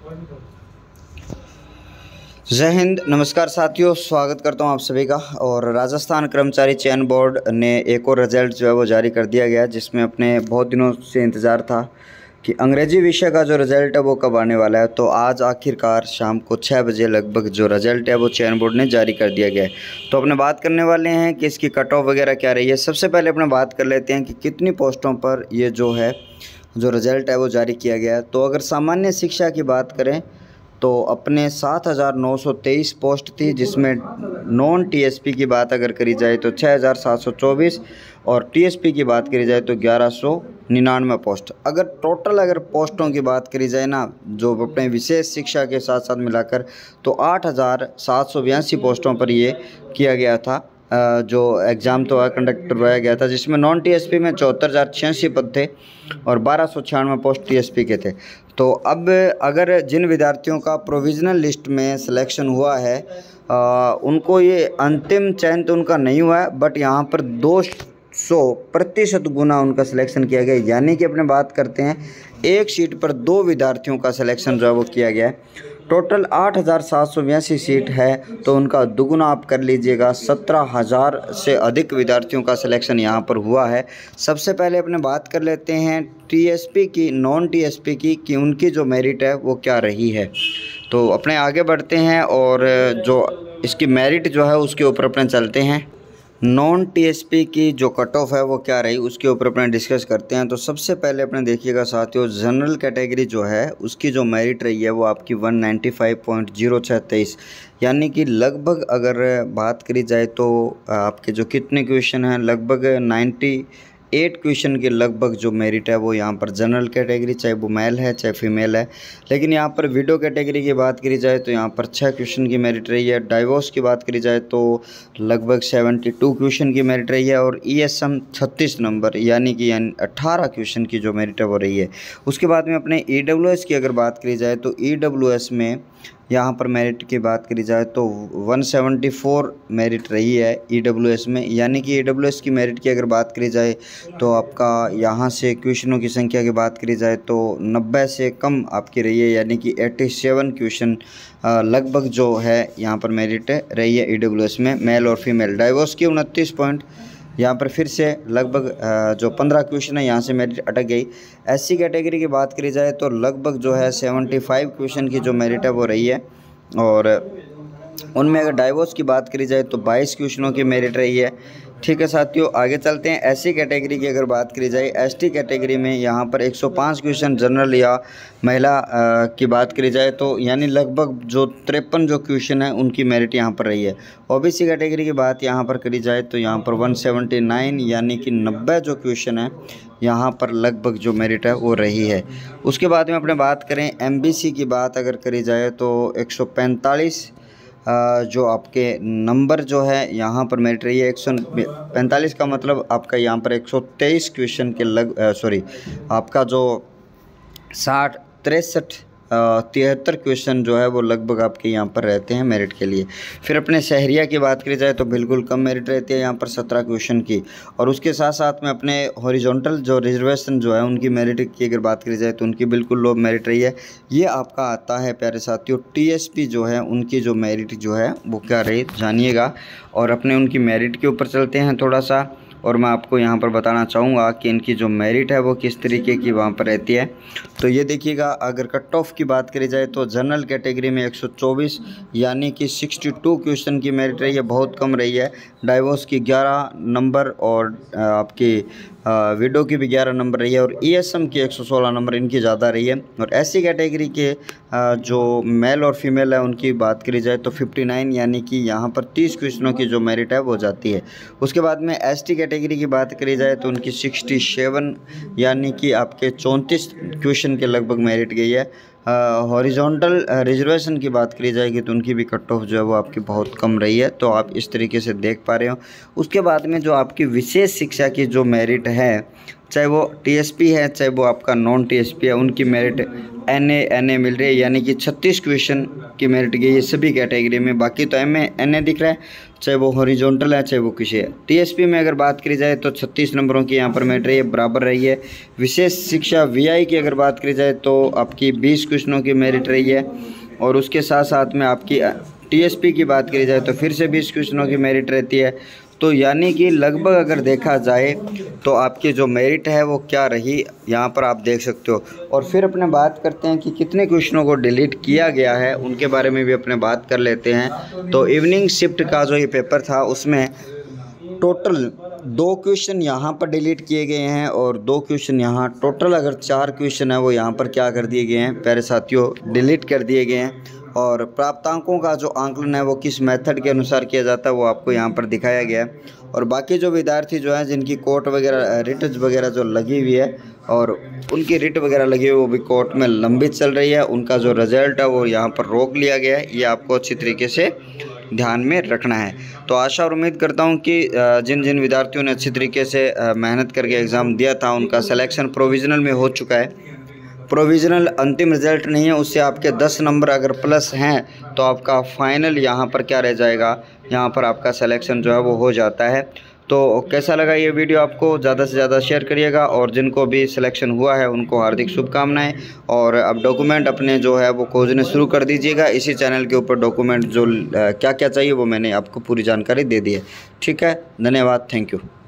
जय हिंद, नमस्कार साथियों, स्वागत करता हूं आप सभी का। और राजस्थान कर्मचारी चयन बोर्ड ने एक और रिजल्ट जो है वो जारी कर दिया गया, जिसमें अपने बहुत दिनों से इंतज़ार था कि अंग्रेजी विषय का जो रिज़ल्ट है वो कब आने वाला है। तो आज आखिरकार शाम को 6 बजे लगभग जो रिज़ल्ट है वो चयन बोर्ड ने जारी कर दिया गया है। तो अपने बात करने वाले हैं कि इसकी कट ऑफ वगैरह क्या रही है। सबसे पहले अपने बात कर लेते हैं कि कितनी पोस्टों पर ये जो रिज़ल्ट है वो जारी किया गया है। तो अगर सामान्य शिक्षा की बात करें तो अपने 7,923 पोस्ट थी, जिसमें नॉन टीएसपी की बात अगर करी जाए तो 6,724 और टीएसपी की बात करी जाए तो 1,199 पोस्ट। अगर पोस्टों की बात करी जाए ना, जो अपने विशेष शिक्षा के साथ साथ मिलाकर, तो 8,782 पोस्टों पर ये किया गया था। जो एग्ज़ाम तो कंडक्ट करवाया गया था, जिसमें नॉन टीएसपी में 74,086 पद थे और 1,296 पोस्ट टीएसपी के थे। तो अब अगर जिन विद्यार्थियों का प्रोविज़नल लिस्ट में सिलेक्शन हुआ है उनको ये अंतिम चयन तो उनका नहीं हुआ है, बट यहाँ पर 200% गुना उनका सिलेक्शन किया गया। यानी कि अपने बात करते हैं एक सीट पर 2 विद्यार्थियों का सिलेक्शन जो है वो किया गया है। टोटल 8,782 सीट है, तो उनका दुगुना आप कर लीजिएगा, 17,000 से अधिक विद्यार्थियों का सिलेक्शन यहाँ पर हुआ है। सबसे पहले अपने बात कर लेते हैं टीएसपी की, नॉन टीएसपी की, कि उनकी जो मेरिट है वो क्या रही है। तो अपने आगे बढ़ते हैं और जो इसकी मेरिट जो है उसके ऊपर अपने चलते हैं। नॉन टीएसपी की जो कट ऑफ है वो क्या रही उसके ऊपर अपने डिस्कस करते हैं। तो सबसे पहले अपने देखिएगा साथियों, जनरल कैटेगरी जो है उसकी जो मेरिट रही है वो आपकी 195.063, यानी कि लगभग अगर बात करी जाए तो आपके जो कितने क्वेश्चन हैं, लगभग 98 क्वेश्चन के लगभग जो मेरिट है वो यहाँ पर जनरल कैटेगरी, चाहे वो मेल है चाहे फीमेल है। लेकिन यहाँ पर विडो कैटेगरी की बात करी जाए तो यहाँ पर 6 क्वेश्चन की मेरिट रही है। डाइवोर्स की बात करी जाए तो लगभग 72 क्वेश्चन की मेरिट रही है और ईएसएम 36 नंबर यानी 18 क्वेश्चन की जो मेरिट है वो रही है। उसके बाद में अपने ईडब्ल्यूएस की अगर बात करी जाए तो ईडब्ल्यूएस में यहाँ पर मेरिट की बात करी जाए तो 174 मेरिट रही है ईडब्ल्यूएस में। यानी कि ईडब्ल्यूएस की मेरिट की अगर बात करी जाए तो आपका यहाँ से क्वेश्चनों की संख्या की बात करी जाए तो 90 से कम आपकी रही है, यानी कि 87 क्वेश्चन लगभग जो है यहाँ पर मेरिट रही है ईडब्ल्यूएस में, मेल और फीमेल। डाइवोर्स की 29 पॉइंट, यहाँ पर फिर से लगभग जो 15 क्वेश्चन है यहाँ से मेरिट अटक गई। एससी कैटेगरी की बात करी जाए तो लगभग जो है 75 क्वेश्चन की जो मेरिट है वो रही है और उनमें अगर डाइवोर्स की बात करी जाए तो 22 क्वेश्चनों की मेरिट रही है। ठीक है साथियों, आगे चलते हैं। एससी कैटेगरी की अगर बात करी जाए, एसटी कैटेगरी में यहाँ पर 105 क्वेश्चन जनरल या महिला की बात करी जाए तो यानी लगभग जो 53 जो क्वेश्चन है उनकी मेरिट यहाँ पर रही है। ओबीसी कैटेगरी की बात यहाँ पर करी जाए तो यहाँ पर 179 यानी कि 90 जो क्वेश्चन है यहाँ पर लगभग जो मेरिट है वो रही है। उसके बाद में अपने बात करें एमबीसी की बात अगर करी जाए तो 145 जो आपके नंबर जो है यहाँ पर मेरिट रही है। 145 का मतलब आपका यहाँ पर 123 क्वेश्चन के आपका जो 73 क्वेश्चन जो है वो लगभग आपके यहाँ पर रहते हैं मेरिट के लिए। फिर अपने शहरिया की बात करी जाए तो बिल्कुल कम मेरिट रहती है यहाँ पर 17 क्वेश्चन की। और उसके साथ साथ में अपने हॉरिजॉन्टल जो रिजर्वेशन जो है उनकी मेरिट की अगर बात करी जाए तो उनकी बिल्कुल लो मेरिट रही है। ये आपका आता है प्यारे साथियों टीएसपी जो है उनकी जो मेरिट जो है वो क्या रही जानिएगा। और अपने उनकी मेरिट के ऊपर चलते हैं थोड़ा सा, और मैं आपको यहाँ पर बताना चाहूँगा कि इनकी जो मेरिट है वो किस तरीके की वहाँ पर रहती है। तो ये देखिएगा, अगर कट ऑफ की बात करी जाए तो जनरल कैटेगरी में 124 यानी कि 62 क्वेश्चन की मेरिट रही है, बहुत कम रही है। डाइवोर्स की 11 नंबर और आपकी विडो की भी 11 नंबर रही है और ईएसएम की 116 नंबर इनकी ज़्यादा रही है। और एससी कैटेगरी के जो मेल और फीमेल है उनकी बात करी जाए तो 59 यानी कि यहाँ पर 30 क्वेश्चनों की जो मेरिट है वो जाती है। उसके बाद में एसटी कैटेगरी की बात करी जाए तो उनकी 67 यानी कि आपके 34 क्वेश्चन के लगभग मेरिट गई है। हॉरिजॉन्टल रिजर्वेशन की बात करी जाएगी तो उनकी भी कट ऑफ जो है वो आपकी बहुत कम रही है, तो आप इस तरीके से देख पा रहे हो। उसके बाद में जो आपकी विशेष शिक्षा की जो मेरिट है, चाहे वो टीएसपी है चाहे वो आपका नॉन टीएसपी है, उनकी मेरिट एनए मिल रही है, यानी कि 36 क्वेश्चन की मेरिट गई है सभी कैटेगरी में। बाकी तो एमए एनए दिख रहा है, चाहे वो हॉरिजॉन्टल है चाहे वो किसी है। टीएसपी में अगर बात करी जाए तो 36 नंबरों की यहाँ पर मेरिट रही है, बराबर रही है। विशेष शिक्षा वीआई की अगर बात करी जाए तो आपकी 20 क्वेश्चनों की मेरिट रही है, और उसके साथ साथ में आपकी टीएसपी की बात करी जाए तो फिर से 20 क्वेश्चनों की मेरिट रहती है। तो यानी कि लगभग अगर देखा जाए तो आपकी जो मेरिट है वो क्या रही, यहाँ पर आप देख सकते हो। और फिर अपने बात करते हैं कि कितने क्वेश्चनों को डिलीट किया गया है, उनके बारे में भी अपने बात कर लेते हैं। तो इवनिंग शिफ्ट का जो ये पेपर था उसमें टोटल 2 क्वेश्चन यहाँ पर डिलीट किए गए हैं और 2 क्वेश्चन यहाँ, टोटल अगर 4 क्वेश्चन है वो यहाँ पर क्या कर दिए गए हैं प्यारे साथियों, डिलीट कर दिए गए हैं। और प्राप्तांकों का जो आंकलन है वो किस मेथड के अनुसार किया जाता है वो आपको यहाँ पर दिखाया गया है। और बाकी जो विद्यार्थी जो हैं जिनकी कोर्ट वगैरह रिट वगैरह जो लगी हुई है और उनकी रिट वगैरह लगी हुई वो भी कोर्ट में लंबित चल रही है, उनका जो रिजल्ट है वो यहाँ पर रोक लिया गया है। ये आपको अच्छी तरीके से ध्यान में रखना है। तो आशा और उम्मीद करता हूँ कि जिन जिन विद्यार्थियों ने अच्छी तरीके से मेहनत करके एग्ज़ाम दिया था उनका सिलेक्शन प्रोविज़नल में हो चुका है। प्रोविज़नल अंतिम रिजल्ट नहीं है, उससे आपके 10 नंबर अगर प्लस हैं तो आपका फाइनल यहाँ पर क्या रह जाएगा, यहाँ पर आपका सिलेक्शन जो है वो हो जाता है। तो कैसा लगा ये वीडियो आपको, ज़्यादा से ज़्यादा शेयर करिएगा, और जिनको भी सिलेक्शन हुआ है उनको हार्दिक शुभकामनाएं। और अब डॉक्यूमेंट अपने जो है वो खोजने शुरू कर दीजिएगा। इसी चैनल के ऊपर डॉक्यूमेंट जो क्या क्या चाहिए वो मैंने आपको पूरी जानकारी दे दी है। ठीक है, धन्यवाद, थैंक यू।